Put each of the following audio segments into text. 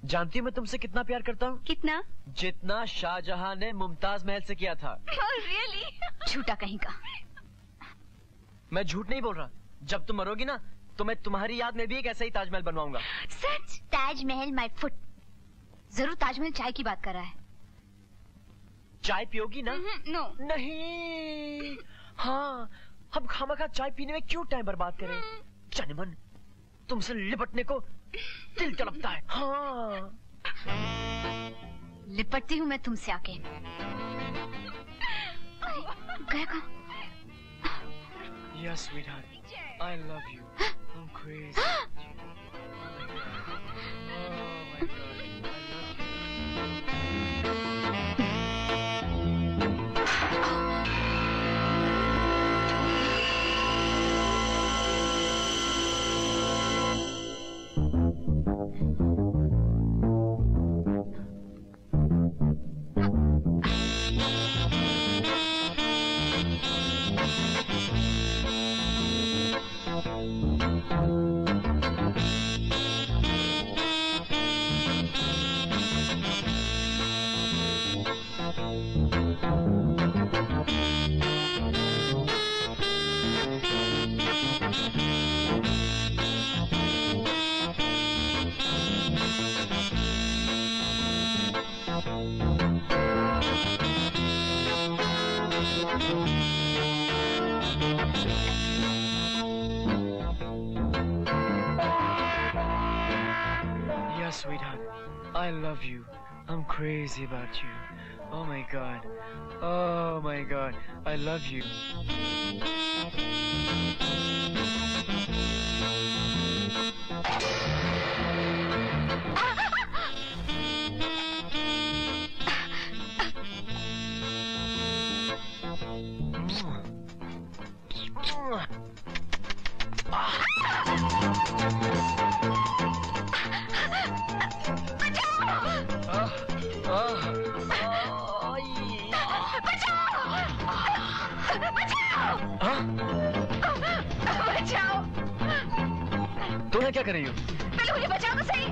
जानती हूँ मैं तुमसे कितना प्यार करता हूँ? कितना? जितना शाहजहां ने मुमताज महल से किया था। Really? झूठा कहीं का। मैं झूठ नहीं बोल रहा। जब तुम मरोगी ना तो मैं तुम्हारी याद में भी एक ऐसा ही ताजमहल बनवाऊंगा। सच? Taj Mahal my foot. जरूर ताजमहल चाय की बात कर रहा है। चाय पियोगी ना? नो। नहीं। हाँ, हम खामखा चाय पीने में क्यों टाइम बर्बाद करें? जाने मन, तुमसे लिपटने को दिल तड़पता है। हाँ। लिपटती हूँ मैं तुमसे आके। गया कहाँ? Yes, sweetheart. I love you. I'm crazy. Sweetheart, I love you. I'm crazy about you. Oh my God. Oh my God. I love you. तुम क्या कर रही हो? पहले मुझे बचाओ तो सही।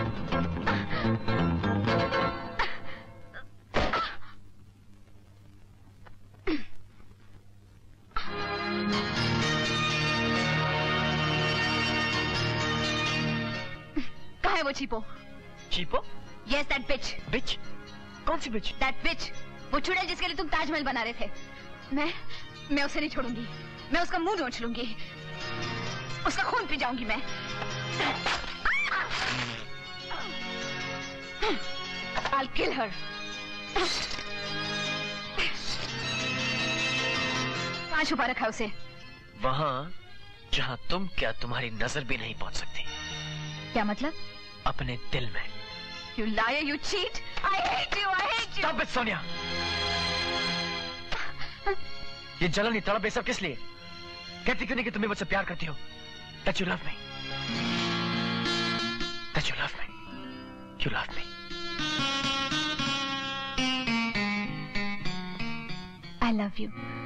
कहाँ है वो चीपो? चीपो? Yes, that bitch. Bitch? कौन सी bitch? That bitch. वो चुड़ैल जिसके लिए तुम ताजमहल बना रहे थे। मैं उसे नहीं छोड़ूंगी। मैं उसका मुंह नोच लूंगी। उसका खून पी जाऊंगी मैं। I'll kill her. कहाँ छुपा रखा है उसे? वहाँ जहाँ तुम क्या तुम्हारी नजर भी नहीं पहुँच सकती। क्या मतलब? अपने दिल में। You liar, you cheat! I hate you, I hate you! Stop it, Sonia! ये जलन ये तड़प ये सब किस लिए? कहती क्यों नहीं कि तुम्हें मुझसे प्यार करती हो? That you love me. That you love me. You love me. I love you.